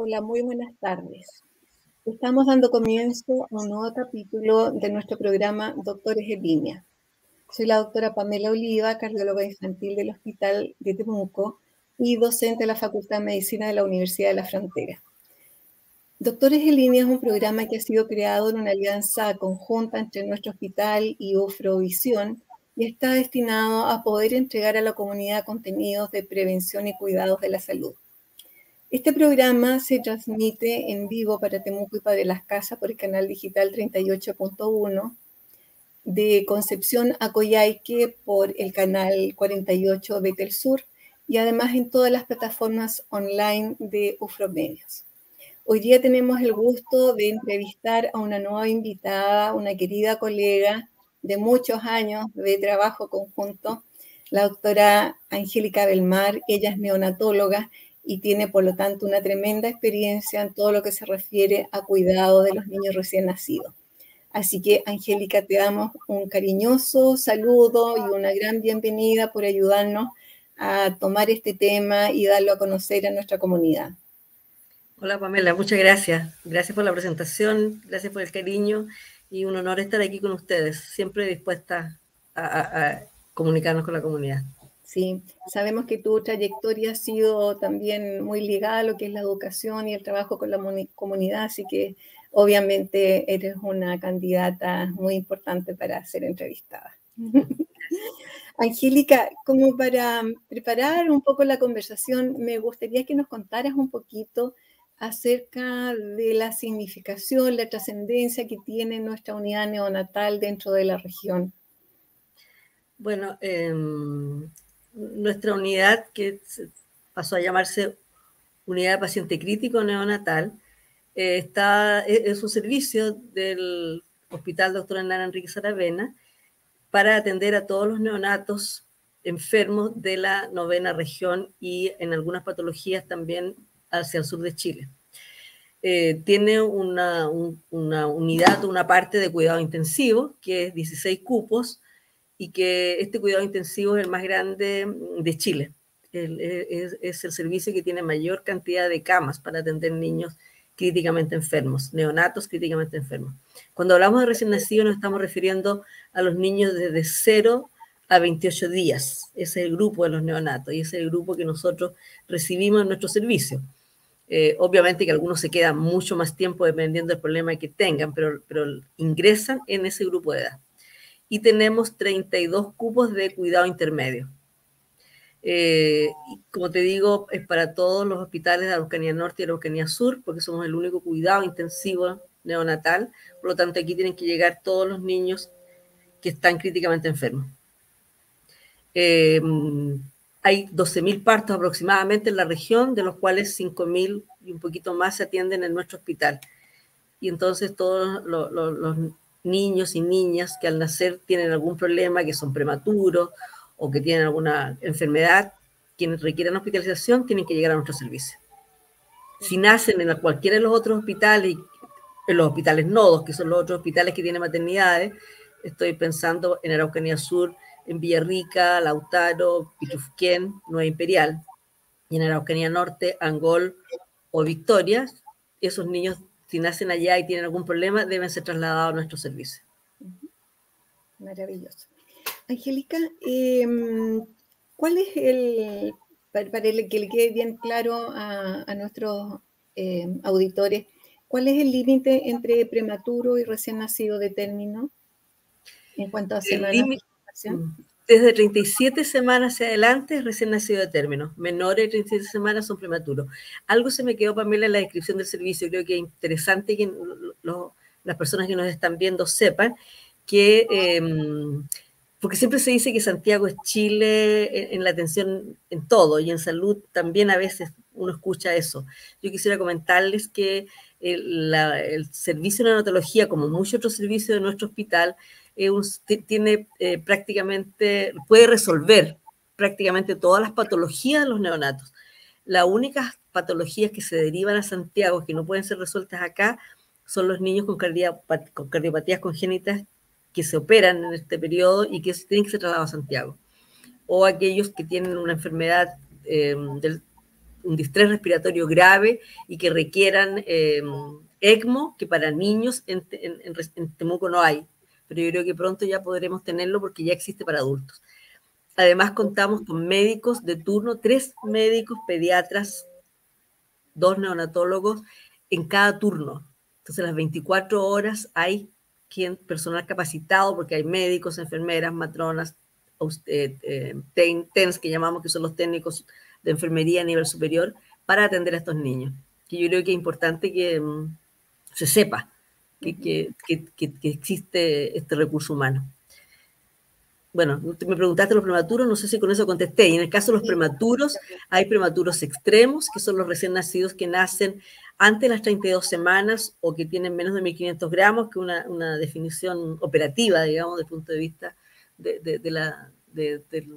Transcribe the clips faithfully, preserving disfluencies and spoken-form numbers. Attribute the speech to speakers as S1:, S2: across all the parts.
S1: Hola, muy buenas tardes. Estamos dando comienzo a un nuevo capítulo de nuestro programa Doctores en Línea. Soy la doctora Pamela Oliva, cardióloga infantil del Hospital de Temuco y docente de la Facultad de Medicina de la Universidad de la Frontera. Doctores en Línea es un programa que ha sido creado en una alianza conjunta entre nuestro hospital y Ufrovisión y está destinado a poder entregar a la comunidad contenidos de prevención y cuidados de la salud. Este programa se transmite en vivo para Temuco y Padre Las Casas por el canal digital treinta y ocho punto uno, de Concepción a Coyhaique por el canal cuarenta y ocho de Telsur y además en todas las plataformas online de Ufromedios. Hoy día tenemos el gusto de entrevistar a una nueva invitada, una querida colega de muchos años de trabajo conjunto, la doctora Angélica Belmar. Ella es neonatóloga y tiene, por lo tanto, una tremenda experiencia en todo lo que se refiere a cuidado de los niños recién nacidos. Así que, Angélica, te damos un cariñoso saludo y una gran bienvenida por ayudarnos a tomar este tema y darlo a conocer a nuestra comunidad.
S2: Hola, Pamela, muchas gracias. Gracias por la presentación, gracias por el cariño y un honor estar aquí con ustedes, siempre dispuesta a, a, a comunicarnos con la comunidad.
S1: Sí, sabemos que tu trayectoria ha sido también muy ligada a lo que es la educación y el trabajo con la comunidad, así que obviamente eres una candidata muy importante para ser entrevistada. Angélica, como para preparar un poco la conversación, me gustaría que nos contaras un poquito acerca de la significación, la trascendencia que tiene nuestra unidad neonatal dentro de la región.
S2: Bueno, eh, nuestra unidad, que pasó a llamarse Unidad de Paciente Crítico Neonatal, eh, está, es un servicio del Hospital Doctor Hernán Enríquez Aravena para atender a todos los neonatos enfermos de la novena región y en algunas patologías también hacia el sur de Chile. Eh, tiene una, un, una unidad, una parte de cuidado intensivo, que es dieciséis cupos, y que este cuidado intensivo es el más grande de Chile. El, es, es el servicio que tiene mayor cantidad de camas para atender niños críticamente enfermos, neonatos críticamente enfermos. Cuando hablamos de recién nacidos nos estamos refiriendo a los niños desde cero a veintiocho días. Ese es el grupo de los neonatos y ese es el grupo que nosotros recibimos en nuestro servicio. Eh, obviamente que algunos se quedan mucho más tiempo dependiendo del problema que tengan, pero, pero ingresan en ese grupo de edad. Y tenemos treinta y dos cupos de cuidado intermedio. Eh, y como te digo, es para todos los hospitales de Araucanía Norte y Araucanía Sur, porque somos el único cuidado intensivo neonatal, por lo tanto aquí tienen que llegar todos los niños que están críticamente enfermos. Eh, hay doce mil partos aproximadamente en la región, de los cuales cinco mil y un poquito más se atienden en nuestro hospital. Y entonces todos los, los, los niños y niñas que al nacer tienen algún problema, que son prematuros o que tienen alguna enfermedad, quienes requieran hospitalización tienen que llegar a nuestro servicio. Si nacen en cualquiera de los otros hospitales, en los hospitales nodos, que son los otros hospitales que tienen maternidades, estoy pensando en Araucanía Sur, en Villarrica, Lautaro, Pichufquén, Nueva Imperial, y en Araucanía Norte, Angol o Victoria, esos niños, si nacen allá y tienen algún problema, deben ser trasladados a nuestro servicio.
S1: Maravilloso. Angélica, eh, ¿cuál es el, para, para que le quede bien claro a, a nuestros eh, auditores, cuál es el límite entre prematuro y recién nacido de término en cuanto a semanas de gestación?
S2: Desde treinta y siete semanas hacia adelante es recién nacido de término. Menores de treinta y siete semanas son prematuros. Algo se me quedó, Pamela, en la descripción del servicio. Creo que es interesante que lo, las personas que nos están viendo sepan que, eh, porque siempre se dice que Santiago es Chile en, en la atención en todo y en salud también a veces uno escucha eso. Yo quisiera comentarles que el, la, el servicio de neonatología, como muchos otros servicios de nuestro hospital, Eh, un, tiene eh, prácticamente, puede resolver prácticamente todas las patologías de los neonatos. Las únicas patologías que se derivan a Santiago, que no pueden ser resueltas acá, son los niños con, cardiopatía, con cardiopatías congénitas que se operan en este periodo y que tienen que ser trasladados a Santiago. O aquellos que tienen una enfermedad eh, del, un distrés respiratorio grave y que requieran eh, ECMO, que para niños en, en, en Temuco no hay, pero yo creo que pronto ya podremos tenerlo porque ya existe para adultos. Además contamos con médicos de turno, tres médicos pediatras, dos neonatólogos en cada turno. Entonces las veinticuatro horas hay quien, personal capacitado, porque hay médicos, enfermeras, matronas, eh, eh, ten, TENS, que llamamos, que son los técnicos de enfermería a nivel superior, para atender a estos niños. Que yo creo que es importante que um, se sepa que, que, que, que, que existe este recurso humano. Bueno, me preguntaste los prematuros, no sé si con eso contesté. Y en el caso de los prematuros, hay prematuros extremos, que son los recién nacidos que nacen antes de las treinta y dos semanas o que tienen menos de mil quinientos gramos, que es una, una definición operativa, digamos, desde el punto de vista de, de, de la, de, de,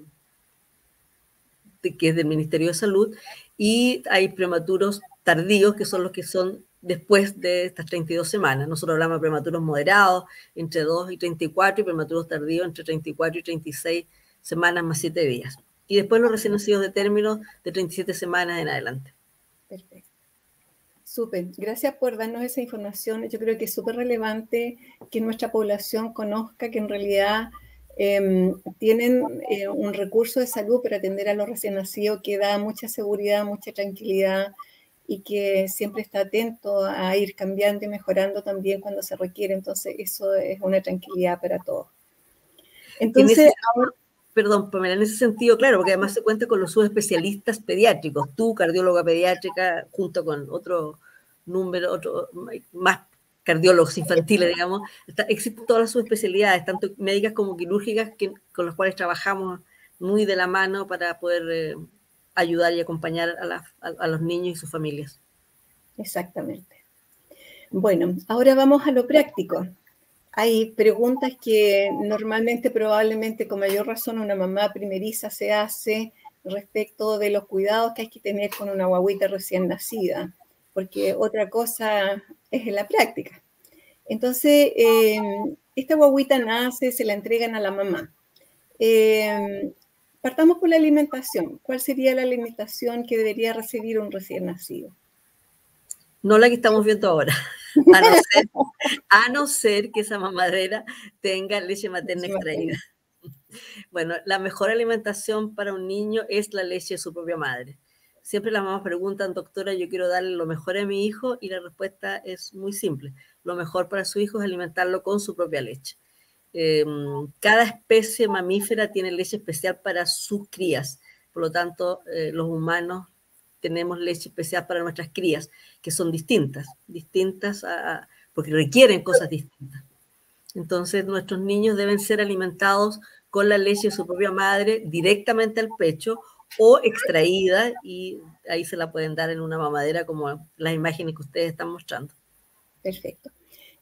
S2: de, que es del Ministerio de Salud. Y hay prematuros tardíos, que son los que son después de estas treinta y dos semanas. Nosotros hablamos de prematuros moderados, entre dos y treinta y cuatro, y prematuros tardíos entre treinta y cuatro y treinta y seis semanas más siete días. Y después los recién nacidos de término de treinta y siete semanas en adelante.
S1: Perfecto. Súper. Gracias por darnos esa información. Yo creo que es súper relevante que nuestra población conozca que en realidad eh, tienen eh, un recurso de salud para atender a los recién nacidos que da mucha seguridad, mucha tranquilidad, y que siempre está atento a ir cambiando y mejorando también cuando se requiere. Entonces, eso es una tranquilidad para todos.
S2: Entonces, ese, ahora, perdón, Pamela, en ese sentido, claro, porque además se cuenta con los subespecialistas pediátricos, tú, cardióloga pediátrica, junto con otro número, otro, más cardiólogos infantiles, digamos. Está, existen todas las subespecialidades, tanto médicas como quirúrgicas, que, con las cuales trabajamos muy de la mano para poder eh, ayudar y acompañar a, la, a, a los niños y sus familias.
S1: Exactamente. Bueno, ahora vamos a lo práctico. Hay preguntas que normalmente, probablemente, con mayor razón, una mamá primeriza se hace respecto de los cuidados que hay que tener con una guagüita recién nacida, porque otra cosa es en la práctica. Entonces, eh, esta guagüita nace, se la entregan a la mamá. Eh, partamos por la alimentación. ¿Cuál sería la alimentación que debería recibir un recién nacido?
S2: No la que estamos viendo ahora, a no ser, a no ser que esa mamadera tenga leche materna extraída. Bueno, la mejor alimentación para un niño es la leche de su propia madre. Siempre las mamás preguntan, doctora, yo quiero darle lo mejor a mi hijo, y la respuesta es muy simple. Lo mejor para su hijo es alimentarlo con su propia leche. Eh, cada especie mamífera tiene leche especial para sus crías. Por lo tanto, eh, los humanos tenemos leche especial para nuestras crías, que son distintas, distintas a, porque requieren cosas distintas. Entonces, nuestros niños deben ser alimentados con la leche de su propia madre directamente al pecho o extraída, y ahí se la pueden dar en una mamadera como las imágenes que ustedes están mostrando.
S1: Perfecto.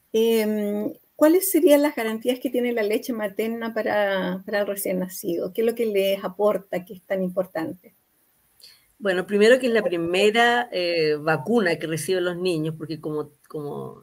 S1: Eh, ¿Cuáles serían las garantías que tiene la leche materna para, para el recién nacido? ¿Qué es lo que les aporta que es tan importante?
S2: Bueno, primero que es la primera eh, vacuna que reciben los niños, porque como, como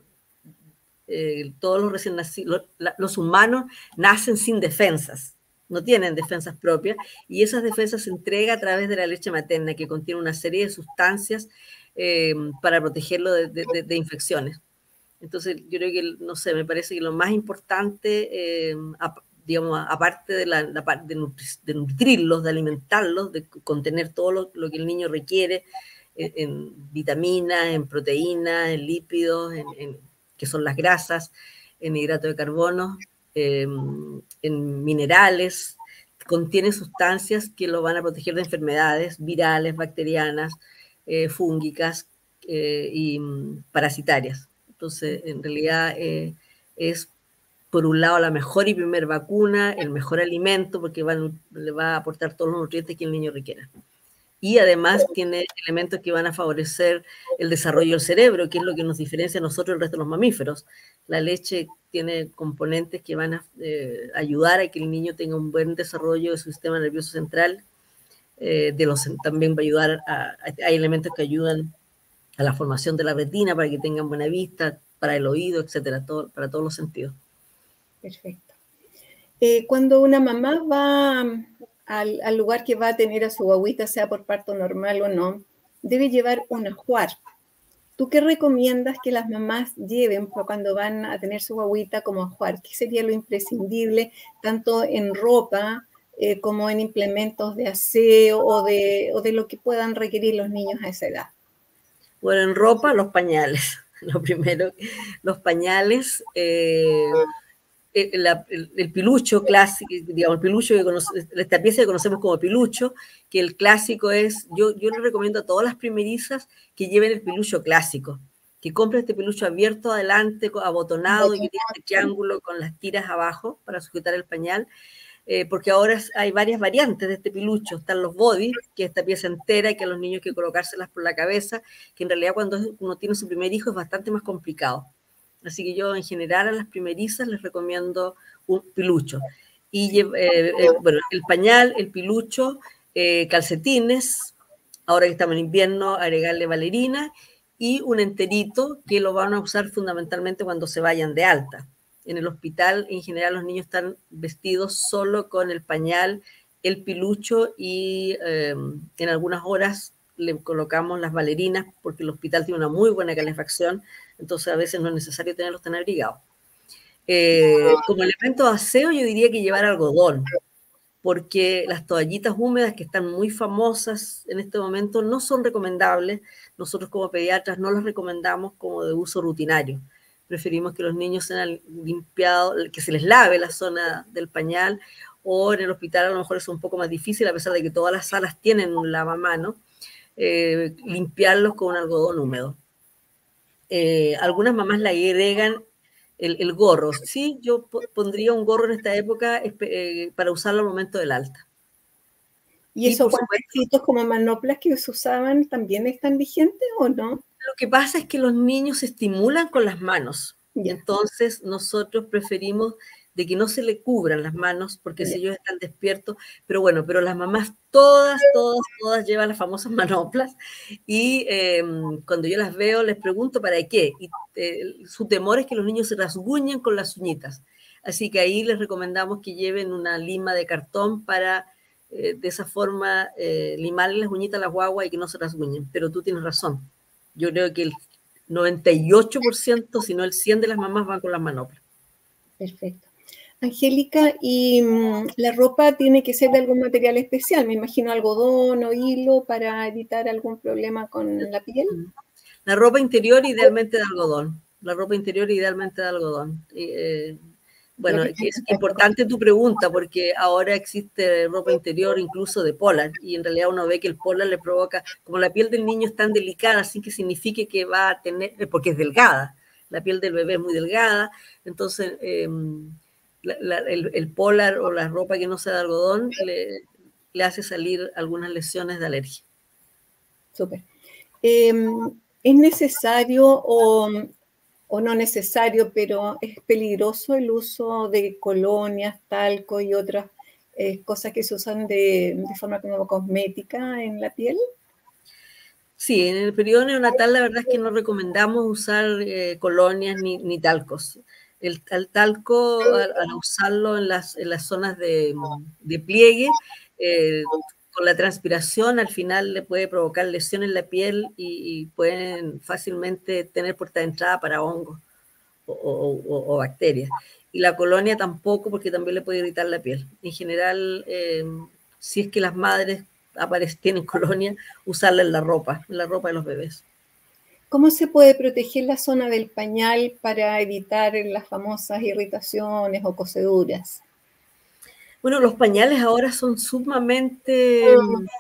S2: eh, todos los recién nacidos, los, los humanos nacen sin defensas, no tienen defensas propias, y esas defensas se entregan a través de la leche materna, que contiene una serie de sustancias eh, para protegerlo de, de, de infecciones. Entonces, yo creo que, no sé, me parece que lo más importante, eh, a, digamos, aparte de, la, la, de, nutri, de nutrirlos, de alimentarlos, de contener todo lo, lo que el niño requiere en, en vitaminas, en proteínas, en lípidos, en, en, que son las grasas, en hidrato de carbono, eh, en minerales, contiene sustancias que lo van a proteger de enfermedades virales, bacterianas, eh, fúngicas eh, y parasitarias. Entonces, en realidad eh, es, por un lado, la mejor y primer vacuna, el mejor alimento, porque va, le va a aportar todos los nutrientes que el niño requiera. Y además tiene elementos que van a favorecer el desarrollo del cerebro, que es lo que nos diferencia a nosotros del resto de los mamíferos. La leche tiene componentes que van a eh, ayudar a que el niño tenga un buen desarrollo de su sistema nervioso central. Eh, de los, también va a ayudar, a, hay elementos que ayudan a la formación de la retina para que tengan buena vista, para el oído, etcétera, todo, para todos los sentidos.
S1: Perfecto. Eh, cuando una mamá va al, al lugar que va a tener a su guagüita, sea por parto normal o no, debe llevar un ajuar. ¿Tú qué recomiendas que las mamás lleven cuando van a tener su guagüita como ajuar? ¿Qué sería lo imprescindible, tanto en ropa eh, como en implementos de aseo o de, o de lo que puedan requerir los niños a esa edad?
S2: Bueno, en ropa, los pañales. Lo primero, los pañales, eh, el, el, el pilucho clásico, digamos, el pilucho que conoce, esta pieza que conocemos como pilucho, que el clásico es, yo, yo le recomiendo a todas las primerizas que lleven el pilucho clásico, que compren este pilucho abierto adelante, abotonado, y que tiene este triángulo con las tiras abajo para sujetar el pañal. Eh, porque ahora hay varias variantes de este pilucho. Están los body, que es esta pieza entera y que a los niños hay que colocárselas por la cabeza, que en realidad cuando uno tiene su primer hijo es bastante más complicado. Así que yo en general a las primerizas les recomiendo un pilucho. Y eh, eh, bueno, el pañal, el pilucho, eh, calcetines, ahora que estamos en invierno, agregarle balerina y un enterito que lo van a usar fundamentalmente cuando se vayan de alta. En el hospital, en general, los niños están vestidos solo con el pañal, el pilucho y eh, en algunas horas le colocamos las bailarinas porque el hospital tiene una muy buena calefacción, entonces a veces no es necesario tenerlos tan abrigados. Eh, como elemento de aseo yo diría que llevar algodón, porque las toallitas húmedas que están muy famosas en este momento no son recomendables. Nosotros como pediatras no las recomendamos como de uso rutinario. Preferimos que los niños sean limpiados, que se les lave la zona del pañal, o en el hospital a lo mejor es un poco más difícil, a pesar de que todas las salas tienen un lavamanos, eh, limpiarlos con un algodón húmedo. Eh, algunas mamás le agregan el, el gorro. Sí, yo pondría un gorro en esta época eh, para usarlo al momento del alta.
S1: ¿Y esos guantecitos como manoplas que se usaban también están vigentes o no?
S2: Lo que pasa es que los niños se estimulan con las manos. Yeah. Entonces nosotros preferimos de que no se le cubran las manos porque yeah. si ellos están despiertos, pero bueno, pero las mamás todas, todas, todas llevan las famosas manoplas y eh, cuando yo las veo les pregunto para qué. Y eh, su temor es que los niños se rasguñen con las uñitas. Así que ahí les recomendamos que lleven una lima de cartón para eh, de esa forma eh, limarle las uñitas a la guagua y que no se rasguñen. Pero tú tienes razón. Yo creo que el noventa y ocho por ciento, si no el cien por ciento de las mamás van con las manoplas.
S1: Perfecto. Angélica, ¿y mmm, la ropa tiene que ser de algún material especial? Me imagino algodón o hilo para evitar algún problema con la piel.
S2: La ropa interior idealmente de algodón. La ropa interior idealmente de algodón. Eh, Bueno, es importante tu pregunta porque ahora existe ropa interior incluso de polar y en realidad uno ve que el polar le provoca, como la piel del niño es tan delicada, sin que signifique que va a tener, porque es delgada, la piel del bebé es muy delgada, entonces eh, la, la, el, el polar o la ropa que no sea de algodón le, le hace salir algunas lesiones de alergia.
S1: Súper. Eh, ¿Es necesario o... o no necesario, pero es peligroso el uso de colonias, talco y otras eh, cosas que se usan de, de forma como cosmética en la piel?
S2: Sí, en el periodo neonatal la verdad es que no recomendamos usar eh, colonias ni, ni talcos. El, el talco, al, al usarlo en las, en las zonas de, de pliegue, eh, con la transpiración al final le puede provocar lesión en la piel y, y pueden fácilmente tener puerta de entrada para hongos o, o, o bacterias. Y la colonia tampoco, porque también le puede irritar la piel. En general, eh, si es que las madres aparecen, tienen colonia, usarla en la ropa, en la ropa de los bebés.
S1: ¿Cómo se puede proteger la zona del pañal para evitar las famosas irritaciones o coseduras?
S2: Bueno, los pañales ahora son sumamente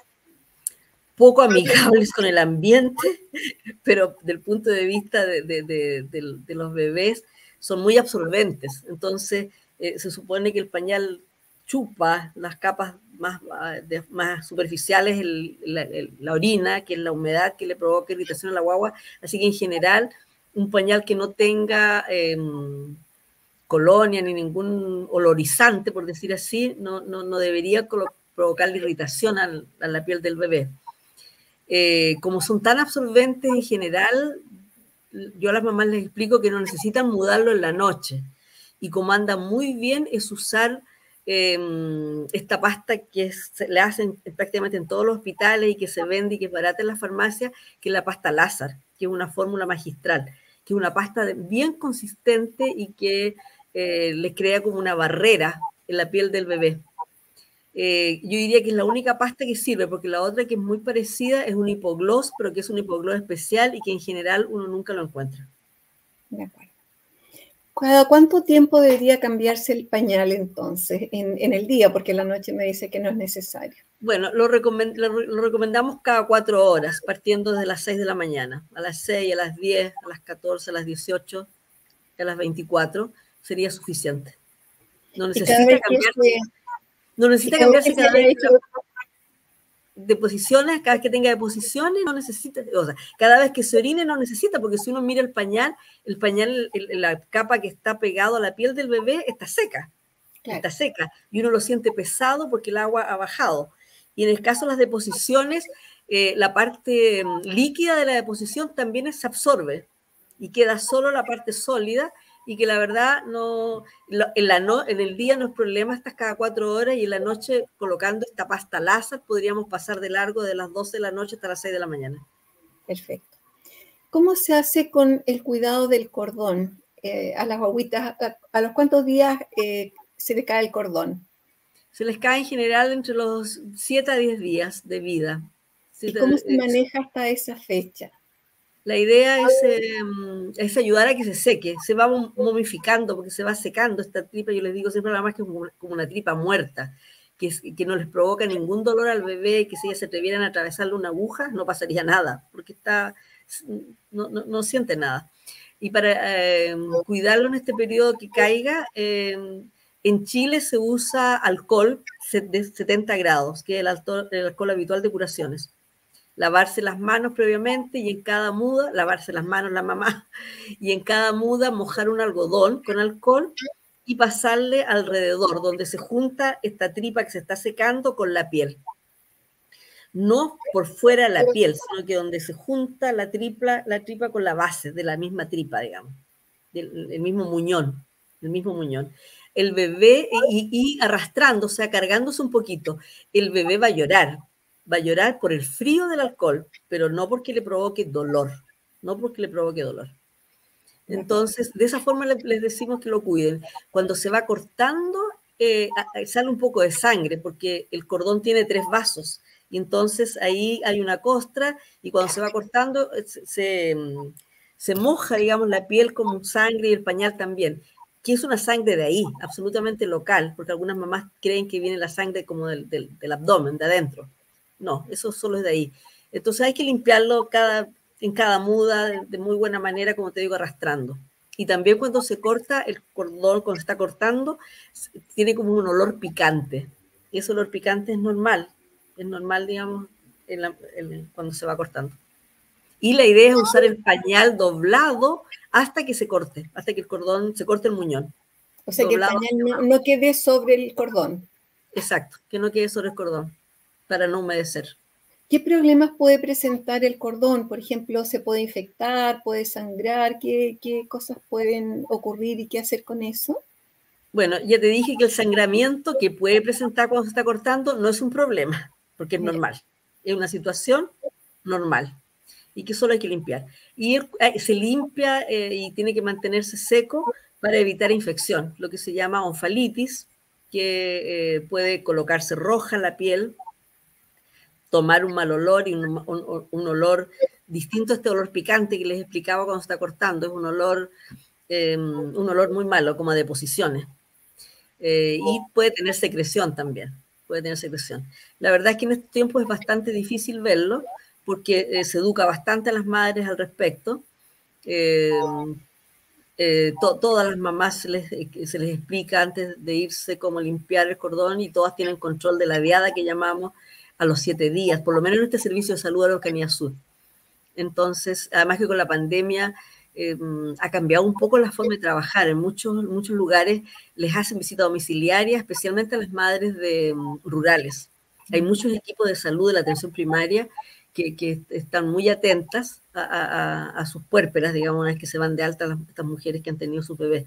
S2: poco amigables con el ambiente, pero del punto de vista de, de, de, de, de los bebés son muy absorbentes. Entonces, eh, se supone que el pañal chupa las capas más, de, más superficiales, el, la, el, la orina, que es la humedad que le provoca irritación a la guagua. Así que en general, un pañal que no tenga eh, colonia ni ningún olorizante, por decir así, no, no, no debería provocar la irritación a, a la piel del bebé. Eh, como son tan absorbentes en general, yo a las mamás les explico que no necesitan mudarlo en la noche. Y como anda muy bien es usar eh, esta pasta que se le hacen prácticamente en todos los hospitales y que se vende y que es barata en las farmacias, que es la pasta Lázar, que es una fórmula magistral, que es una pasta bien consistente y que eh, le crea como una barrera en la piel del bebé. Eh, yo diría que es la única pasta que sirve, porque la otra que es muy parecida es un hipogloss, pero que es un hipogloss especial y que en general uno nunca lo encuentra.
S1: De acuerdo. ¿Cada cuánto tiempo debería cambiarse el pañal entonces en, en el día? Porque en la noche me dice que no es necesario.
S2: Bueno, lo, recomend lo, lo recomendamos cada cuatro horas, partiendo desde las seis de la mañana. A las seis, a las diez, a las catorce, a las dieciocho, a las veinticuatro, sería suficiente. No necesita cambiarse, se, no necesita cada cambiarse cada vez que de posiciones, cada vez que tenga deposiciones, no necesita, o sea, cada vez que se orine no necesita, porque si uno mira el pañal, el pañal, el, la capa que está pegado a la piel del bebé está seca, claro. está seca, y uno lo siente pesado porque el agua ha bajado. Y en el caso de las deposiciones, eh, la parte líquida de la deposición también se absorbe, y queda solo la parte sólida, y que la verdad no en, la no, en el día no es problema, estás cada cuatro horas, y en la noche colocando esta pasta Lázar podríamos pasar de largo de las doce de la noche hasta las seis de la mañana.
S1: Perfecto. ¿Cómo se hace con el cuidado del cordón? Eh, a las guaguitas, ¿a, a los cuántos días eh, se le cae el cordón?
S2: Se les cae en general entre los siete a diez días de vida.
S1: ¿Y cómo se maneja hasta esa fecha?
S2: La idea es, eh, es ayudar a que se seque, se va momificando porque se va secando esta tripa. Yo les digo siempre nada más que es como, como una tripa muerta, que, que no les provoca ningún dolor al bebé, que si ellas se atrevieran a atravesarle una aguja no pasaría nada, porque está, no, no, no siente nada. Y para eh, cuidarlo en este periodo que caiga, eh, en Chile se usa alcohol de setenta grados, que es el alcohol, el alcohol habitual de curaciones. Lavarse las manos previamente y en cada muda, lavarse las manos la mamá, y en cada muda mojar un algodón con alcohol y pasarle alrededor, donde se junta esta tripa que se está secando con la piel. No por fuera de la piel, sino que donde se junta la, tripla, la tripa con la base de la misma tripa, digamos, del el mismo muñón, el mismo muñón. El bebé, y, y arrastrando, o sea, cargándose un poquito, el bebé va a llorar. Va a llorar por el frío del alcohol, pero no porque le provoque dolor, no porque le provoque dolor. Entonces, de esa forma les decimos que lo cuiden. Cuando se va cortando, eh, sale un poco de sangre, porque el cordón tiene tres vasos, y entonces ahí hay una costra, y cuando se va cortando, se, se moja, digamos, la piel como sangre y el pañal también, que es una sangre de ahí, absolutamente local, porque algunas mamás creen que viene la sangre como del, del, del abdomen, de adentro. No, eso solo es de ahí. Entonces hay que limpiarlo cada, en cada muda de, de muy buena manera, como te digo, arrastrando. Y también cuando se corta el cordón, cuando se está cortando, tiene como un olor picante. Y ese olor picante es normal, es normal, digamos, en la, en, cuando se va cortando. Y la idea es usar el pañal doblado hasta que se corte, hasta que el cordón, se corte el muñón.
S1: O sea, doblado, que el pañal no, no quede sobre el cordón.
S2: Exacto, que no quede sobre el cordón, para no humedecer.
S1: ¿Qué problemas puede presentar el cordón? Por ejemplo, ¿se puede infectar, puede sangrar? ¿Qué, qué cosas pueden ocurrir y qué hacer con eso?
S2: Bueno, ya te dije que el sangramiento que puede presentar cuando se está cortando no es un problema, porque es normal. Es una situación normal y que solo hay que limpiar. Y se limpia eh, y tiene que mantenerse seco para evitar infección, lo que se llama onfalitis, que eh, puede colocarse roja la piel, tomar un mal olor y un, un, un olor distinto a este olor picante que les explicaba cuando se está cortando. Es un olor, eh, un olor muy malo, como a deposiciones. Eh, y puede tener secreción también, puede tener secreción. La verdad es que en estos tiempos es bastante difícil verlo, porque eh, se educa bastante a las madres al respecto. Eh, eh, to, todas las mamás se les, se les explica antes de irse cómo limpiar el cordón, y todas tienen control de la viada, que llamamos, a los siete días, por lo menos en este servicio de salud de la Araucanía Sur. Entonces, además que con la pandemia eh, ha cambiado un poco la forma de trabajar. En muchos, muchos lugares les hacen visita domiciliaria, especialmente a las madres de, um, rurales. Hay muchos equipos de salud de la atención primaria que, que están muy atentas a, a, a sus puérperas, digamos, una vez que se van de alta las, estas mujeres que han tenido sus bebés.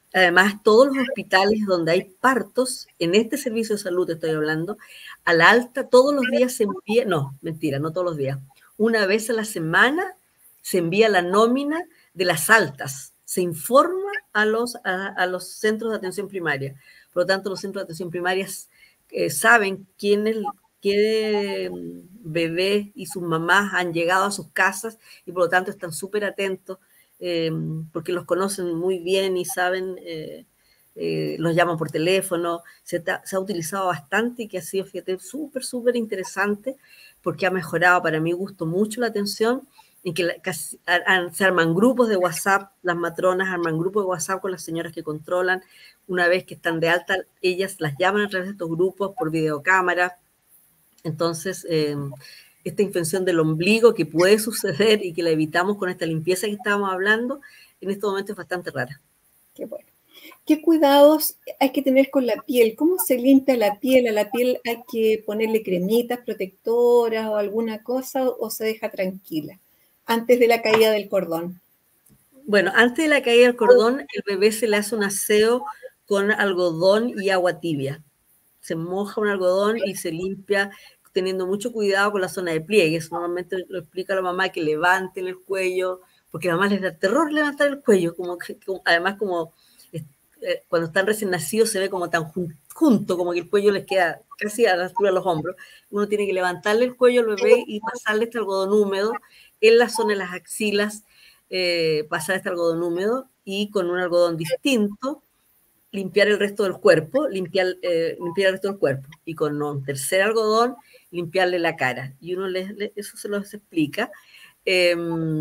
S2: Además, todos los hospitales donde hay partos, en este servicio de salud estoy hablando, a la alta todos los días se envía, no, mentira, no todos los días, una vez a la semana se envía la nómina de las altas, se informa a los, a, a los centros de atención primaria. Por lo tanto, los centros de atención primaria eh, saben quiénes, qué bebés y sus mamás han llegado a sus casas y por lo tanto están súper atentos. Eh, porque los conocen muy bien y saben, eh, eh, los llaman por teléfono, se, ta, se ha utilizado bastante y que ha sido, fíjate, súper, súper interesante porque ha mejorado para mi gusto mucho la atención, en que la, casi, a, se arman grupos de WhatsApp, las matronas arman grupos de WhatsApp con las señoras que controlan, una vez que están de alta, ellas las llaman a través de estos grupos por videocámara, entonces... Eh, esta infección del ombligo que puede suceder y que la evitamos con esta limpieza que estábamos hablando, en este momento es bastante rara.
S1: Qué bueno. ¿Qué cuidados hay que tener con la piel? ¿Cómo se limpia la piel? ¿A la piel hay que ponerle cremitas protectoras o alguna cosa o se deja tranquila antes de la caída del cordón?
S2: Bueno, antes de la caída del cordón, el bebé se le hace un aseo con algodón y agua tibia. Se moja un algodón y se limpia teniendo mucho cuidado con la zona de pliegues. Normalmente lo explica la mamá que levanten el cuello, porque a la mamá les da terror levantar el cuello, como que, como, además como eh, cuando están recién nacidos se ve como tan jun, junto, como que el cuello les queda casi a la altura de los hombros. Uno tiene que levantarle el cuello al bebé y pasarle este algodón húmedo en la zona de las axilas, eh, pasar este algodón húmedo y con un algodón distinto limpiar el resto del cuerpo, limpiar, eh, limpiar el resto del cuerpo y con un tercer algodón limpiarle la cara. Y uno les, les, eso se los explica. Eh,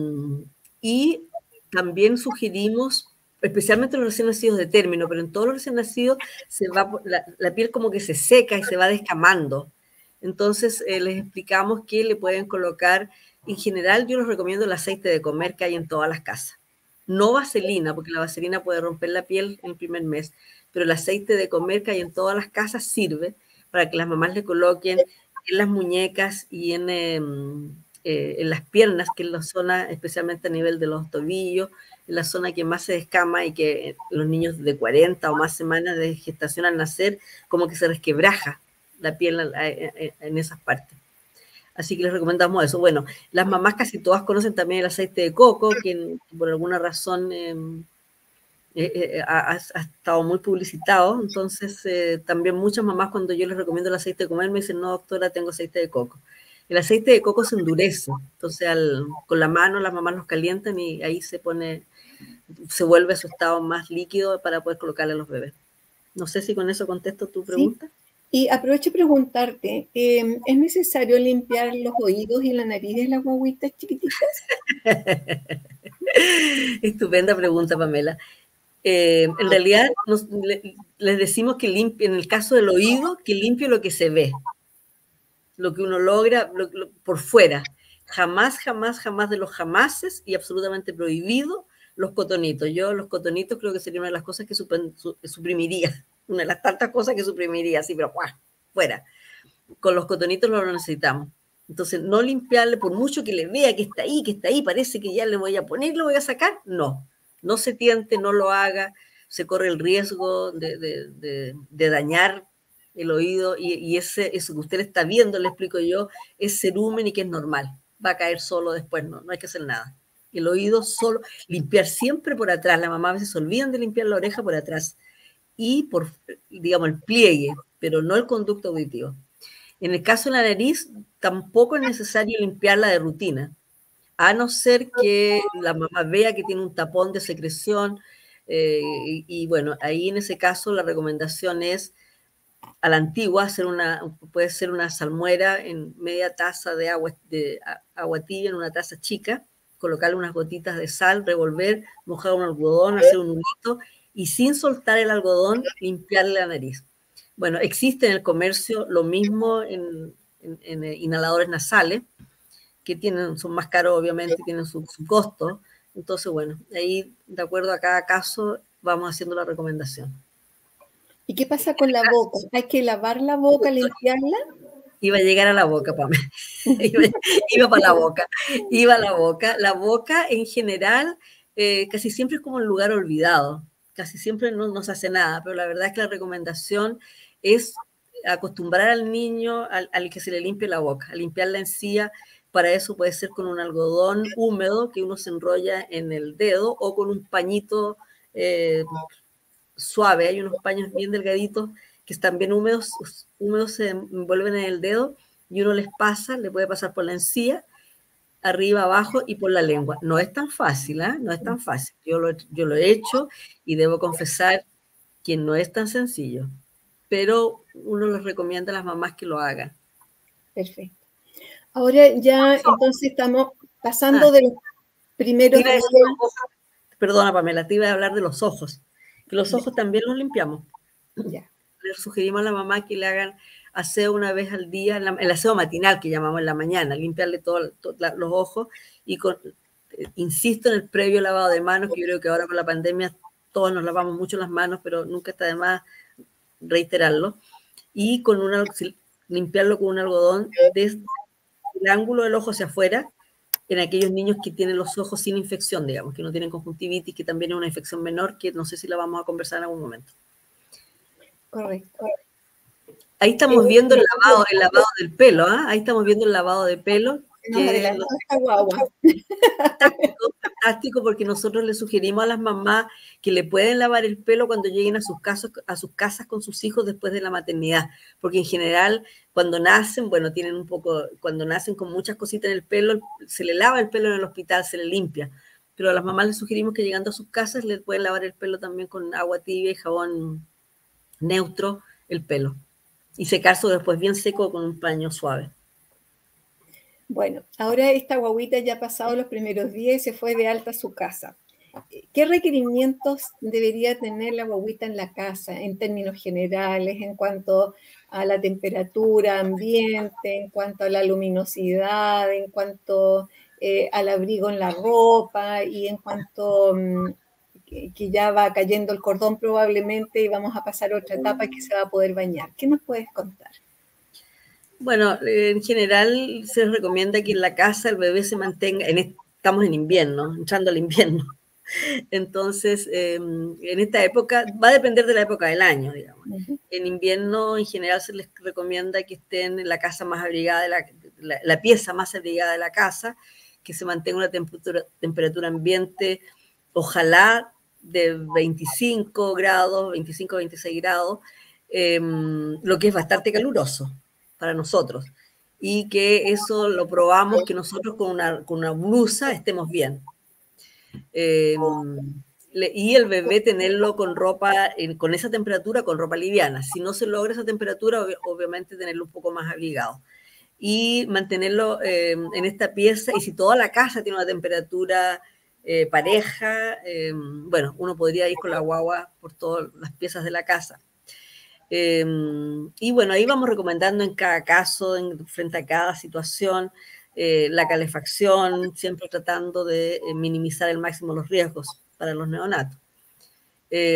S2: y también sugerimos, especialmente los recién nacidos de término, pero en todos los recién nacidos se va, la, la piel como que se seca y se va descamando. Entonces eh, les explicamos que le pueden colocar, en general yo les recomiendo el aceite de comer que hay en todas las casas. No vaselina, porque la vaselina puede romper la piel en el primer mes, pero el aceite de comer que hay en todas las casas sirve para que las mamás le coloquen en las muñecas y en, eh, eh, en las piernas, que es la zona, especialmente a nivel de los tobillos, en la zona que más se descama y que los niños de cuarenta o más semanas de gestación al nacer, como que se resquebraja la piel en esas partes. Así que les recomendamos eso. Bueno, las mamás casi todas conocen también el aceite de coco, que por alguna razón eh, eh, ha, ha estado muy publicitado. Entonces, eh, también muchas mamás cuando yo les recomiendo el aceite de comer me dicen, no, doctora, tengo aceite de coco. El aceite de coco se endurece. Entonces, al, con la mano las mamás los calientan y ahí se pone, se vuelve a su estado más líquido para poder colocarle a los bebés. No sé si con eso contesto tu pregunta.
S1: Sí. Y aprovecho preguntarte, eh, ¿es necesario limpiar los oídos y la nariz de las guaguitas chiquititas?
S2: Estupenda pregunta, Pamela. Eh, en realidad, nos, le, les decimos que limpie, en el caso del oído, que limpie lo que se ve, lo que uno logra lo, lo, por fuera. Jamás, jamás, jamás de los jamases y absolutamente prohibido los cotonitos. Yo los cotonitos creo que sería una de las cosas que supen, su, suprimiría. Una de las tantas cosas que suprimiría, así, pero ¡guau! Fuera. Con los cotonitos no lo necesitamos. Entonces, no limpiarle, por mucho que le vea que está ahí, que está ahí, parece que ya le voy a poner, lo voy a sacar. No, no se tiente, no lo haga, se corre el riesgo de, de, de, de dañar el oído y, y ese, eso que usted le está viendo, le explico yo, es cerumen y que es normal. Va a caer solo después, no, no hay que hacer nada. El oído solo, limpiar siempre por atrás. La mamá a veces se olvidan de limpiar la oreja por atrás. Y por, digamos, el pliegue, pero no el conducto auditivo. En el caso de la nariz, tampoco es necesario limpiarla de rutina, a no ser que la mamá vea que tiene un tapón de secreción, eh, y, y bueno, ahí en ese caso la recomendación es a la antigua, hacer una, puede ser una salmuera en media taza de agua, de agua tibia, en una taza chica, colocarle unas gotitas de sal, revolver, mojar un algodón, hacer un nudito, y sin soltar el algodón, limpiarle la nariz. Bueno, existe en el comercio lo mismo en, en, en inhaladores nasales, que tienen, son más caros obviamente, tienen su, su costo. Entonces, bueno, ahí de acuerdo a cada caso vamos haciendo la recomendación.
S1: ¿Y qué pasa con la boca? ¿Hay que lavar la boca, limpiarla?
S2: Iba a llegar a la boca, Pamela. iba, iba para la boca. Iba a la boca. La boca en general eh, casi siempre es como un lugar olvidado. casi siempre no, no se hace nada, pero la verdad es que la recomendación es acostumbrar al niño al, al que se le limpie la boca, a limpiar la encía. Para eso puede ser con un algodón húmedo que uno se enrolla en el dedo o con un pañito eh, suave. Hay unos paños bien delgaditos que están bien húmedos, húmedos se envuelven en el dedo y uno les pasa, le puede pasar por la encía, arriba, abajo y por la lengua. No es tan fácil, ¿eh? No es tan fácil. Yo lo, yo lo he hecho y debo confesar que no es tan sencillo, pero uno les recomienda a las mamás que lo hagan.
S1: Perfecto. Ahora ya entonces estamos pasando ah, de los primeros días.
S2: Perdona, Pamela, te iba a hablar de los ojos. Que los ojos ya. También los limpiamos.
S1: Ya.
S2: Le sugerimos a la mamá que le hagan aseo una vez al día, el aseo matinal que llamamos en la mañana, limpiarle todos todo, los ojos y con, eh, insisto en el previo lavado de manos, que yo creo que ahora con la pandemia todos nos lavamos mucho las manos, pero nunca está de más reiterarlo, y con una, limpiarlo con un algodón desde el ángulo del ojo hacia afuera, en aquellos niños que tienen los ojos sin infección, digamos, que no tienen conjuntivitis, que también es una infección menor, que no sé si la vamos a conversar en algún momento.
S1: Correcto.
S2: Ahí estamos viendo el lavado, el lavado del pelo, ¿eh? Ahí estamos viendo el lavado de pelo.
S1: Nos adelantó esta guagua.
S2: Fantástico, fantástico, porque nosotros le sugerimos a las mamás que le pueden lavar el pelo cuando lleguen a sus, casos, a sus casas con sus hijos después de la maternidad, porque en general cuando nacen, bueno, tienen un poco, cuando nacen con muchas cositas en el pelo, se le lava el pelo en el hospital, se le limpia, pero a las mamás les sugerimos que llegando a sus casas les pueden lavar el pelo también con agua tibia y jabón neutro el pelo. Y secarse después bien seco con un paño suave.
S1: Bueno, ahora esta guaguita ya ha pasado los primeros días y se fue de alta a su casa. ¿Qué requerimientos debería tener la guaguita en la casa en términos generales, en cuanto a la temperatura ambiente, en cuanto a la luminosidad, en cuanto eh, al abrigo en la ropa y en cuanto um, que, que ya va cayendo el cordón probablemente y vamos a pasar a otra etapa que se va a poder bañar? ¿Qué nos puedes contar?
S2: Bueno, en general se recomienda que en la casa el bebé se mantenga, en, estamos en invierno, entrando al invierno. Entonces, eh, en esta época, va a depender de la época del año, digamos. Uh-huh. En invierno, en general, se les recomienda que estén en la casa más abrigada, de la, la, la pieza más abrigada de la casa, que se mantenga una temperatura, temperatura ambiente, ojalá de veinticinco grados, veinticinco a veintiséis grados, eh, lo que es bastante caluroso para nosotros, y que eso lo probamos, que nosotros con una, con una blusa estemos bien. Eh, le, y el bebé tenerlo con ropa, eh, con esa temperatura, con ropa liviana. Si no se logra esa temperatura, ob obviamente tenerlo un poco más abrigado. Y mantenerlo eh, en esta pieza, y si toda la casa tiene una temperatura eh, pareja, eh, bueno, uno podría ir con la guagua por todas las piezas de la casa. Eh, y bueno, ahí vamos recomendando en cada caso, en, frente a cada situación, eh, la calefacción, siempre tratando de eh, minimizar al máximo los riesgos para los neonatos. Eh,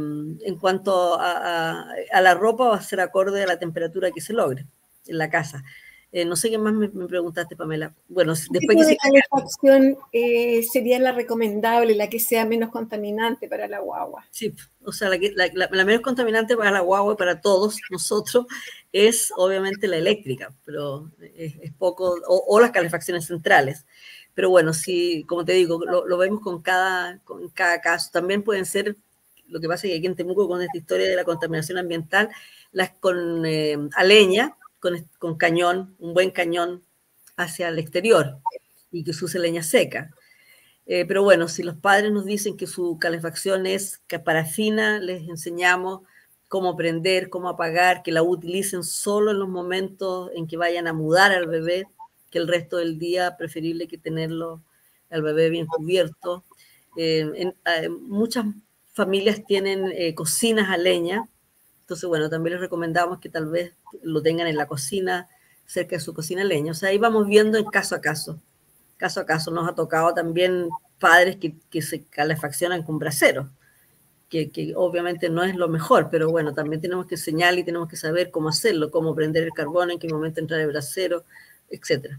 S2: en cuanto a, a, a la ropa, va a ser acorde a la temperatura que se logre en la casa. Eh, no sé qué más me, me preguntaste, Pamela. Bueno,
S1: después ¿qué tipo que de calefacción eh, sería la recomendable, la que sea menos contaminante para la guagua?
S2: Sí, o sea, la, la, la, la menos contaminante para la guagua y para todos nosotros es obviamente la eléctrica, pero es, es poco, o, o las calefacciones centrales. Pero bueno, sí, como te digo, lo, lo vemos con cada, con cada caso. También pueden ser, lo que pasa es que aquí en Temuco, con esta historia de la contaminación ambiental, las con eh, a leña, Con, con cañón, un buen cañón hacia el exterior y que se use leña seca. Eh, pero bueno, si los padres nos dicen que su calefacción es parafina, les enseñamos cómo prender, cómo apagar, que la utilicen solo en los momentos en que vayan a mudar al bebé, que el resto del día preferible que tenerlo al bebé bien cubierto. Eh, en, eh, muchas familias tienen eh, cocinas a leña. Entonces, bueno, también les recomendamos que tal vez lo tengan en la cocina, cerca de su cocina leña. O sea, ahí vamos viendo en caso a caso. Caso a caso. Nos ha tocado también padres que, que se calefaccionan con braseros, que, que obviamente no es lo mejor, pero bueno, también tenemos que enseñar y tenemos que saber cómo hacerlo, cómo prender el carbón, en qué momento entrar el brasero, etcétera.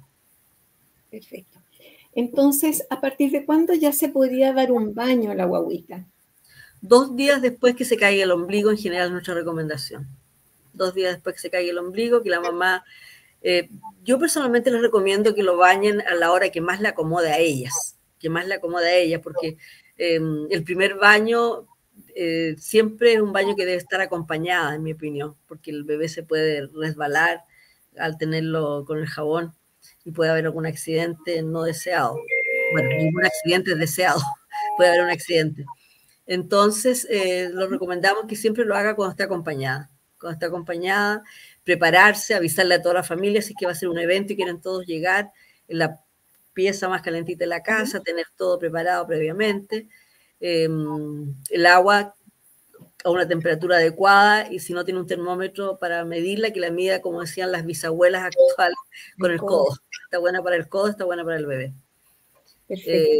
S1: Perfecto. Entonces, ¿a partir de cuándo ya se podría dar un baño a la guaguita?
S2: dos días después que se caiga el ombligo, en general es nuestra recomendación. Dos días después que se caiga el ombligo, que la mamá... Eh, yo personalmente les recomiendo que lo bañen a la hora que más le acomode a ellas, que más le acomode a ellas, porque eh, el primer baño eh, siempre es un baño que debe estar acompañada, en mi opinión, porque el bebé se puede resbalar al tenerlo con el jabón y puede haber algún accidente no deseado. Bueno, ningún accidente es deseado, puede haber un accidente. Entonces, eh, lo recomendamos que siempre lo haga cuando esté acompañada. Cuando esté acompañada, prepararse, avisarle a toda la familia si es que va a ser un evento y quieren todos llegar en la pieza más calentita de la casa, tener todo preparado previamente. Eh, el agua a una temperatura adecuada y si no tiene un termómetro para medirla, que la mida, como decían las bisabuelas actuales, con el codo. Está buena para el codo, está buena para el bebé.
S1: Perfecto.
S2: Eh,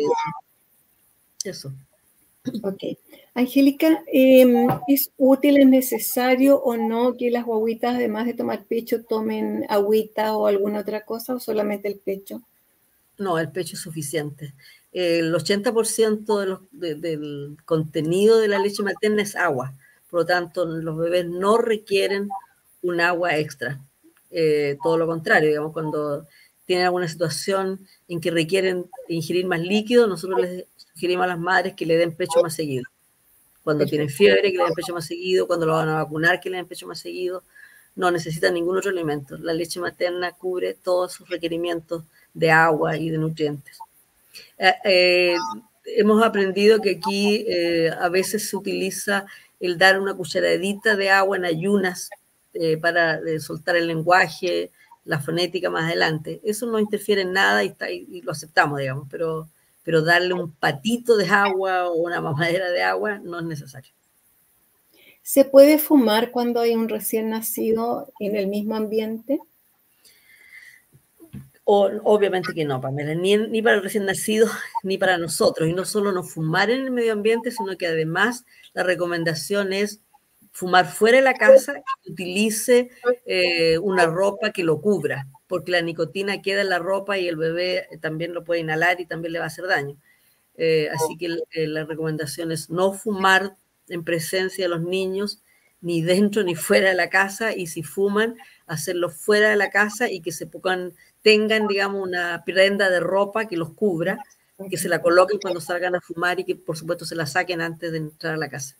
S2: eso.
S1: Ok. Angélica, eh, ¿es útil, es necesario o no que las guaguitas, además de tomar pecho, tomen agüita o alguna otra cosa o solamente el pecho?
S2: No, el pecho es suficiente. El ochenta por ciento de los, de, del contenido de la leche materna es agua. Por lo tanto, los bebés no requieren un agua extra. Eh, todo lo contrario, digamos, cuando tienen alguna situación en que requieren ingerir más líquido, nosotros les sugerimos a las madres que le den pecho más seguido. Cuando Perfecto. Tienen fiebre, que le den pecho más seguido. Cuando lo van a vacunar, que le den pecho más seguido. No necesitan ningún otro alimento. La leche materna cubre todos sus requerimientos de agua y de nutrientes. Eh, eh, hemos aprendido que aquí eh, a veces se utiliza el dar una cucharadita de agua en ayunas eh, para eh, soltar el lenguaje, la fonética más adelante. Eso no interfiere en nada y, está, y, y lo aceptamos, digamos, pero, pero darle un patito de agua o una mamadera de agua no es necesario.
S1: ¿Se puede fumar cuando hay un recién nacido en el mismo ambiente?
S2: O, obviamente que no, Pamela, ni, ni para el recién nacido, ni para nosotros. Y no solo no fumar en el medio ambiente, sino que además la recomendación es fumar fuera de la casa y utilice eh, una ropa que lo cubra, porque la nicotina queda en la ropa y el bebé también lo puede inhalar y también le va a hacer daño. Eh, así que eh, la recomendación es no fumar en presencia de los niños, ni dentro ni fuera de la casa, y si fuman, hacerlo fuera de la casa y que se pongan, tengan, digamos, una prenda de ropa que los cubra, que se la coloquen cuando salgan a fumar y que, por supuesto, se la saquen antes de entrar a la casa.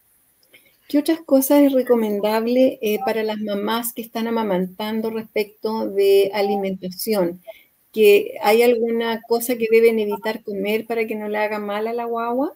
S1: ¿Qué otras cosas es recomendable eh, para las mamás que están amamantando respecto de alimentación? ¿Que hay alguna cosa que deben evitar comer para que no le haga mal a la guagua?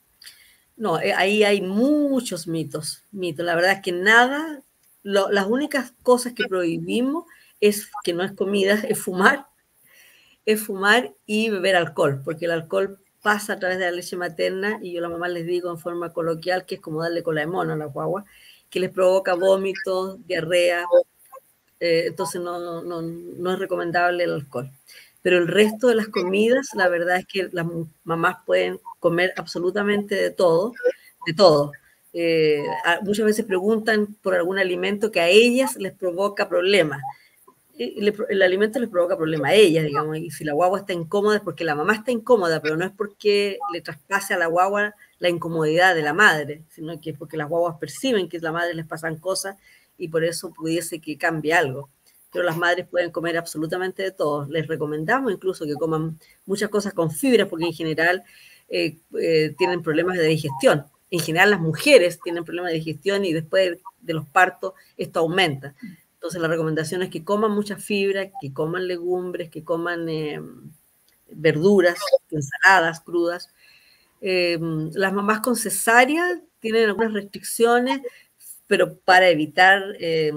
S2: No, eh, ahí hay muchos mitos, mitos. La verdad es que nada, lo, las únicas cosas que prohibimos es que no es comida, es fumar, es fumar y beber alcohol, porque el alcohol pasa a través de la leche materna y yo a la mamá les digo en forma coloquial que es como darle cola de mono a la guagua, que les provoca vómitos, diarrea, eh, entonces no, no, no es recomendable el alcohol. Pero el resto de las comidas, la verdad es que las mamás pueden comer absolutamente de todo, de todo. Eh, muchas veces preguntan por algún alimento que a ellas les provoca problemas. El, el alimento les provoca problemas a ellas, digamos, y si la guagua está incómoda es porque la mamá está incómoda, pero no es porque le traspase a la guagua la incomodidad de la madre, sino que es porque las guaguas perciben que a la madre les pasan cosas y por eso pudiese que cambie algo. Pero las madres pueden comer absolutamente de todo. Les recomendamos incluso que coman muchas cosas con fibras, porque en general eh, eh, tienen problemas de digestión. En general las mujeres tienen problemas de digestión y después de los partos esto aumenta. Entonces la recomendación es que coman mucha fibra, que coman legumbres, que coman eh, verduras, ensaladas crudas. Eh, las mamás con cesárea tienen algunas restricciones, pero para evitar eh,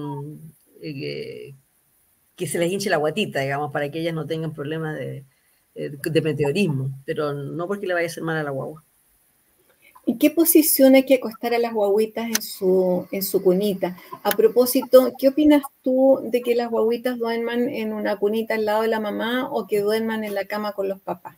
S2: eh, que se les hinche la guatita, digamos, para que ellas no tengan problemas de, de meteorismo, pero no porque le vaya a hacer mal a la guagua.
S1: ¿En qué posición hay que acostar a las guaguitas en su, en su cunita? A propósito, ¿qué opinas tú de que las guaguitas duerman en una cunita al lado de la mamá o que duerman en la cama con los papás?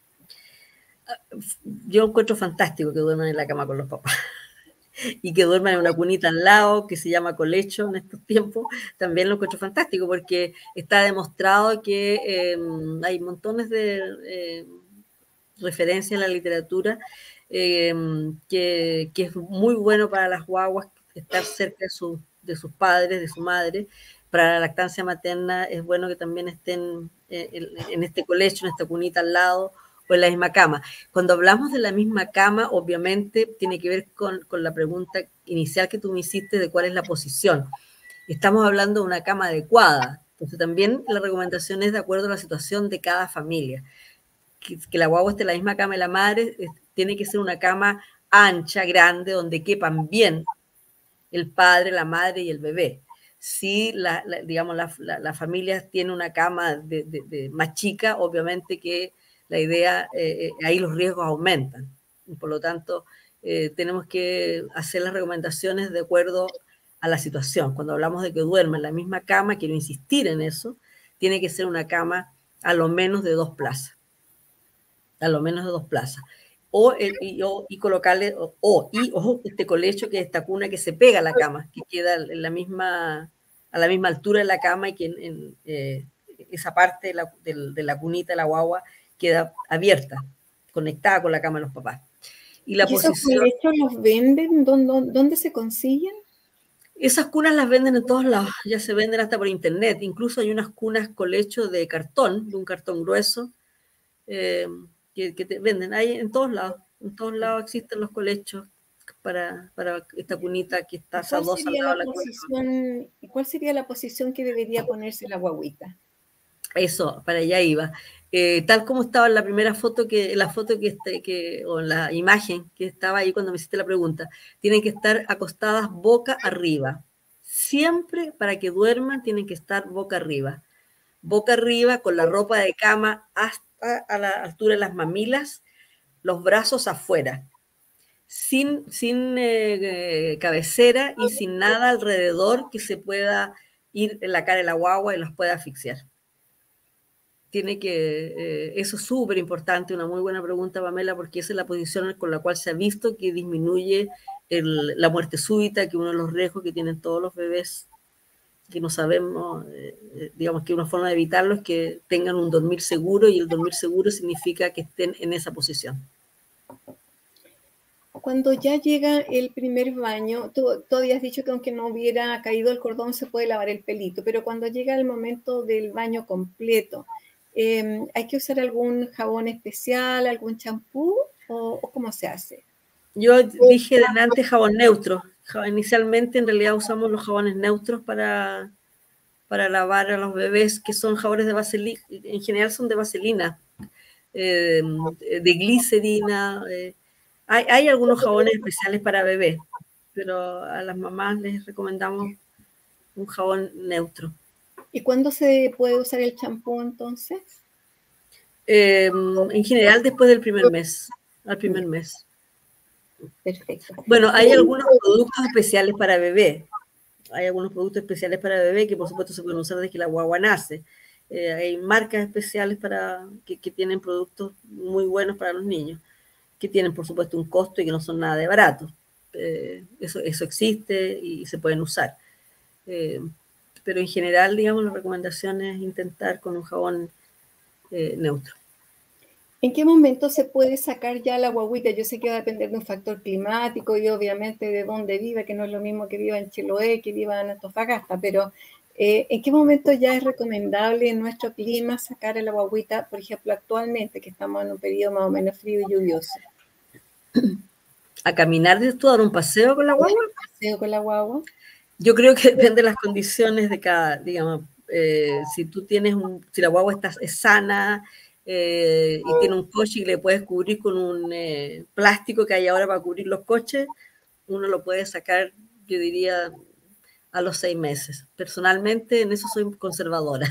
S2: Yo encuentro fantástico que duerman en la cama con los papás y que duerman en una cunita al lado que se llama colecho en estos tiempos, también lo encuentro fantástico porque está demostrado que eh, hay montones de eh, referencias en la literatura eh, que, que es muy bueno para las guaguas estar cerca de, su, de sus padres, de su madre. Para la lactancia materna es bueno que también estén en, en este colecho, en esta cunita al lado, o en la misma cama. Cuando hablamos de la misma cama, obviamente tiene que ver con, con la pregunta inicial que tú me hiciste de cuál es la posición. Estamos hablando de una cama adecuada. Entonces también la recomendación es de acuerdo a la situación de cada familia. Que, que la guagua esté en la misma cama de la madre, es, tiene que ser una cama ancha, grande, donde quepan bien el padre, la madre y el bebé. Si la, la, digamos, la, la, la familia tiene una cama de, de, de más chica, obviamente que la idea, eh, ahí los riesgos aumentan. Y por lo tanto, eh, tenemos que hacer las recomendaciones de acuerdo a la situación. Cuando hablamos de que duerma en la misma cama, quiero insistir en eso, tiene que ser una cama a lo menos de dos plazas. A lo menos de dos plazas. O, el, y, o, y colocarle, o, o y ojo, este colecho que es esta cuna que se pega a la cama, que queda en la misma, a la misma altura de la cama y que en, en eh, esa parte de la, de, de la cunita de la guagua queda abierta, conectada con la cama de los papás.
S1: Y, la ¿Y posición, esos colechos los venden? ¿Dónde, ¿Dónde se consiguen?
S2: Esas cunas las venden en todos lados, ya se venden hasta por internet. Incluso hay unas cunas colechos de cartón, de un cartón grueso, eh, que, que te venden ahí en todos lados. En todos lados existen los colechos para, para esta cunita que está sadosa al lado de la
S1: posición, ¿Y cuál sería la posición que debería ponerse la guaguita?
S2: Eso, para allá iba. Eh, tal como estaba en la primera foto, que la foto que, este, que, o la imagen que estaba ahí cuando me hiciste la pregunta, tienen que estar acostadas boca arriba. Siempre para que duerman tienen que estar boca arriba. Boca arriba con la ropa de cama hasta a la altura de las mamilas, los brazos afuera, sin, sin eh, cabecera y sin nada alrededor que se pueda ir en la cara de la guagua y los pueda asfixiar. Tiene que, eh, eso es súper importante, una muy buena pregunta, Pamela, porque esa es la posición con la cual se ha visto que disminuye el, la muerte súbita, que uno de los riesgos que tienen todos los bebés, que no sabemos, eh, digamos que una forma de evitarlo es que tengan un dormir seguro, y el dormir seguro significa que estén en esa posición.
S1: Cuando ya llega el primer baño, tú, tú habías dicho que aunque no hubiera caído el cordón se puede lavar el pelito, pero cuando llega el momento del baño completo, eh, ¿hay que usar algún jabón especial, algún champú o, o cómo se hace?
S2: Yo dije delante jabón neutro. Inicialmente en realidad usamos los jabones neutros para, para lavar a los bebés, que son jabones de vaselina, en general son de vaselina, eh, de glicerina. Eh. Hay, hay algunos jabones especiales para bebés, pero a las mamás les recomendamos un jabón neutro.
S1: ¿Y cuándo se puede usar el champú entonces?
S2: Eh, en general después del primer mes, al primer mes.
S1: Perfecto.
S2: Bueno, hay algunos productos especiales para bebé. Hay algunos productos especiales para bebé que por supuesto se pueden usar desde que la guagua nace. Eh, hay marcas especiales para que, que tienen productos muy buenos para los niños, que tienen por supuesto un costo y que no son nada de barato. Eh, eso, eso existe y se pueden usar. Eh, pero en general, digamos, la recomendación es intentar con un jabón eh, neutro.
S1: ¿En qué momento se puede sacar ya la guaguita? Yo sé que va a depender de un factor climático y obviamente de dónde viva, que no es lo mismo que viva en Chiloé, que viva en Antofagasta, pero eh, ¿en qué momento ya es recomendable en nuestro clima sacar a la guaguita, por ejemplo, actualmente, que estamos en un periodo más o menos frío y lluvioso?
S2: ¿A caminar de tú, a dar un paseo con la guagua?
S1: ¿Un paseo con la guagua?
S2: Yo creo que depende de las condiciones de cada, digamos, eh, si tú tienes un, si la guagua está, es sana, Eh, y tiene un coche y le puedes cubrir con un eh, plástico que hay ahora para cubrir los coches, uno lo puede sacar, yo diría, a los seis meses. Personalmente, en eso soy conservadora.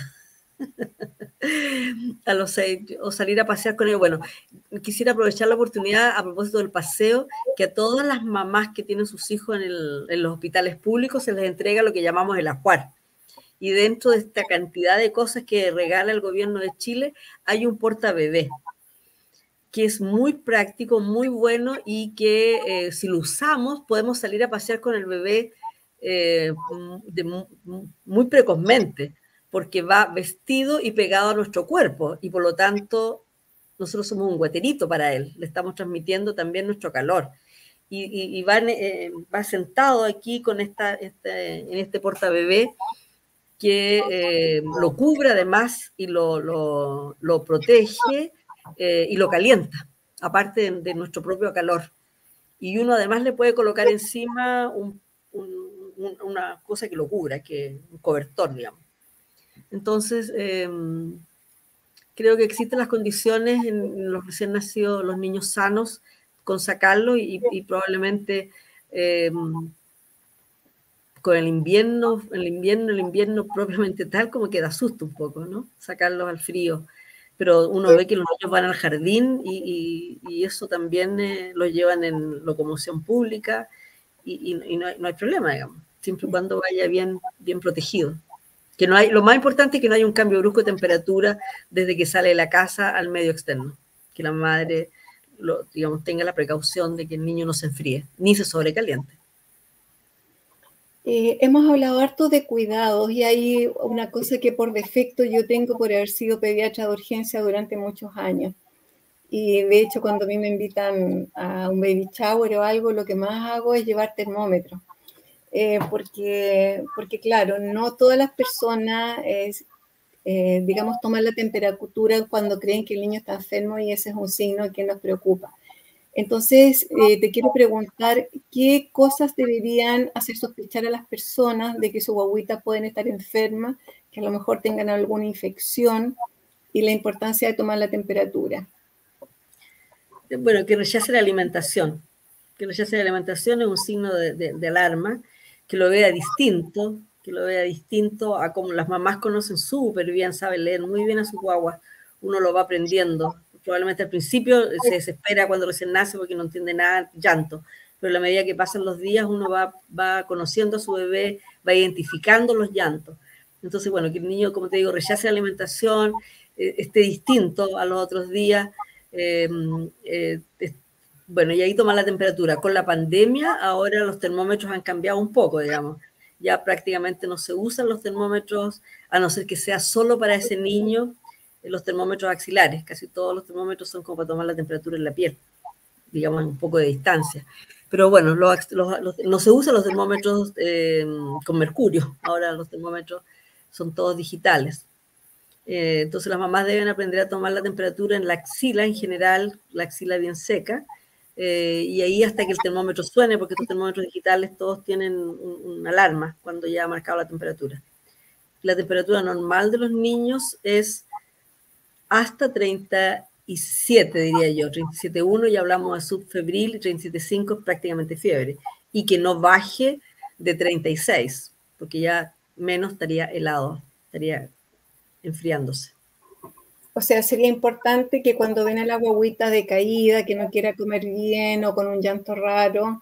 S2: A los seis, o salir a pasear con ellos. Bueno, quisiera aprovechar la oportunidad a propósito del paseo, que a todas las mamás que tienen sus hijos en, el, en los hospitales públicos se les entrega lo que llamamos el ajuar. Y dentro de esta cantidad de cosas que regala el gobierno de Chile, hay un portabebé, que es muy práctico, muy bueno, y que eh, si lo usamos podemos salir a pasear con el bebé eh, de, muy precozmente, porque va vestido y pegado a nuestro cuerpo, y por lo tanto nosotros somos un guaterito para él, le estamos transmitiendo también nuestro calor. Y, y, y va, eh, va sentado aquí con esta, este, en este portabebé que eh, lo cubre además y lo, lo, lo protege eh, y lo calienta, aparte de, de nuestro propio calor. Y uno además le puede colocar encima un, un, un, una cosa que lo cubra, que un cobertor, digamos. Entonces, eh, creo que existen las condiciones en los recién nacidos, los niños sanos, con sacarlo y, y probablemente eh, con el invierno, el invierno, el invierno propiamente tal, como que da susto un poco, ¿no? Sacarlos al frío. Pero uno ve que los niños van al jardín y, y, y eso también eh, los llevan en locomoción pública y, y, y no, hay, no hay problema, digamos, siempre y cuando vaya bien, bien protegido. Que no hay, lo más importante es que no haya un cambio brusco de temperatura desde que sale de la casa al medio externo. Que la madre, lo, digamos, tenga la precaución de que el niño no se enfríe, ni se sobrecaliente.
S1: Eh, hemos hablado harto de cuidados y hay una cosa que por defecto yo tengo por haber sido pediatra de urgencia durante muchos años. Y de hecho cuando a mí me invitan a un baby shower o algo, lo que más hago es llevar termómetro. Eh, porque, porque claro, no todas las personas, es, eh, digamos, toman la temperatura cuando creen que el niño está enfermo y ese es un signo que nos preocupa. Entonces, eh, te quiero preguntar, ¿qué cosas deberían hacer sospechar a las personas de que su guagüita pueden estar enfermas, que a lo mejor tengan alguna infección y la importancia de tomar la temperatura?
S2: Bueno, que rechace la alimentación. Que rechace la alimentación es un signo de, de, de alarma, que lo vea distinto, que lo vea distinto a como las mamás conocen súper bien, saben leer muy bien a sus guaguas, uno lo va aprendiendo. Probablemente al principio se desespera cuando recién nace porque no entiende nada, llanto, pero a la medida que pasan los días uno va, va conociendo a su bebé, va identificando los llantos. Entonces, bueno, que el niño, como te digo, rechace la alimentación, eh, esté distinto a los otros días, eh, eh, bueno, y ahí toma la temperatura. Con la pandemia, ahora los termómetros han cambiado un poco, digamos. Ya prácticamente no se usan los termómetros, a no ser que sea solo para ese niño, los termómetros axilares. Casi todos los termómetros son como para tomar la temperatura en la piel, digamos, en un poco de distancia. Pero bueno, los, los, los, no se usan los termómetros eh, con mercurio. Ahora los termómetros son todos digitales. Eh, entonces las mamás deben aprender a tomar la temperatura en la axila, en general, la axila bien seca, eh, y ahí hasta que el termómetro suene, porque estos termómetros digitales todos tienen un, una alarma cuando ya ha marcado la temperatura. La temperatura normal de los niños es hasta treinta y siete, diría yo, treinta y siete punto uno, ya hablamos de subfebril, y treinta y siete punto cinco es prácticamente fiebre, y que no baje de treinta y seis, porque ya menos estaría helado, estaría enfriándose.
S1: O sea, sería importante que cuando ven a la guagüita decaída, que no quiera comer bien o con un llanto raro,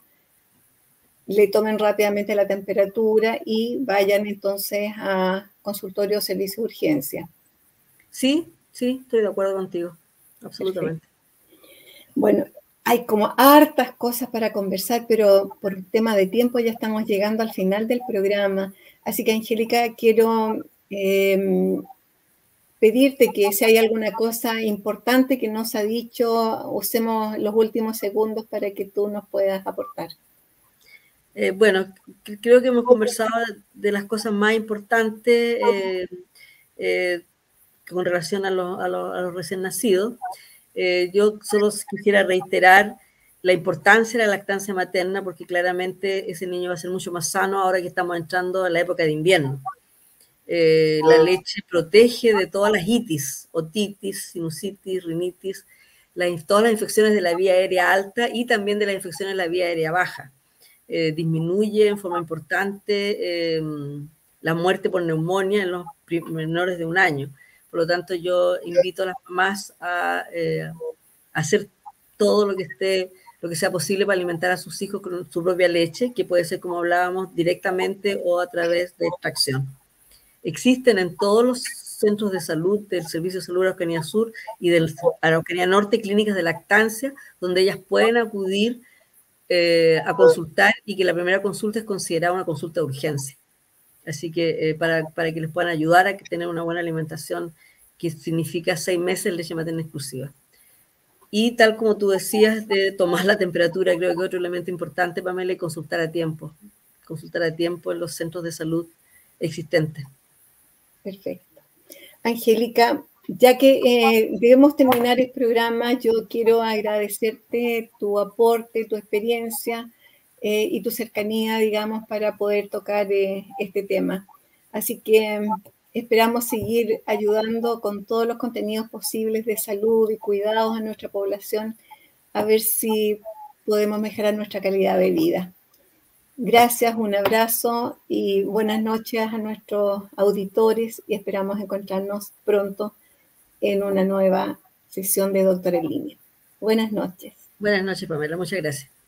S1: le tomen rápidamente la temperatura y vayan entonces a consultorio o servicio de urgencia.
S2: Sí, sí, estoy de acuerdo contigo, absolutamente.
S1: Perfecto. Bueno, hay como hartas cosas para conversar, pero por tema de tiempo ya estamos llegando al final del programa. Así que, Angélica, quiero eh, pedirte que si hay alguna cosa importante que no se ha dicho, usemos los últimos segundos para que tú nos puedas aportar.
S2: Eh, bueno, creo que hemos conversado de las cosas más importantes eh, eh, con relación a, lo, a, lo, a los recién nacidos. Eh, yo solo quisiera reiterar la importancia de la lactancia materna, porque claramente ese niño va a ser mucho más sano ahora que estamos entrando en la época de invierno. Eh, la leche protege de todas las itis, otitis, sinusitis, rinitis, la, todas las infecciones de la vía aérea alta y también de las infecciones de la vía aérea baja. Eh, disminuye en forma importante eh, la muerte por neumonía en los menores de un año. Por lo tanto, yo invito a las mamás a, eh, a hacer todo lo que esté, lo que sea posible para alimentar a sus hijos con su propia leche, que puede ser, como hablábamos, directamente o a través de extracción. Existen en todos los centros de salud del Servicio de Salud de Araucanía Sur y del Araucanía Norte clínicas de lactancia donde ellas pueden acudir eh, a consultar y que la primera consulta es considerada una consulta de urgencia. Así que eh, para, para que les puedan ayudar a tener una buena alimentación, que significa seis meses de leche materna exclusiva. Y tal como tú decías, de tomar la temperatura, creo que otro elemento importante, Pamela, es consultar a tiempo, consultar a tiempo en los centros de salud existentes.
S1: Perfecto. Angélica, ya que eh, debemos terminar el programa, yo quiero agradecerte tu aporte, tu experiencia eh, y tu cercanía, digamos, para poder tocar eh, este tema. Así que esperamos seguir ayudando con todos los contenidos posibles de salud y cuidados a nuestra población, a ver si podemos mejorar nuestra calidad de vida. Gracias, un abrazo y buenas noches a nuestros auditores y esperamos encontrarnos pronto en una nueva sesión de Doctor en Línea. Buenas noches.
S2: Buenas noches, Pamela. Muchas gracias.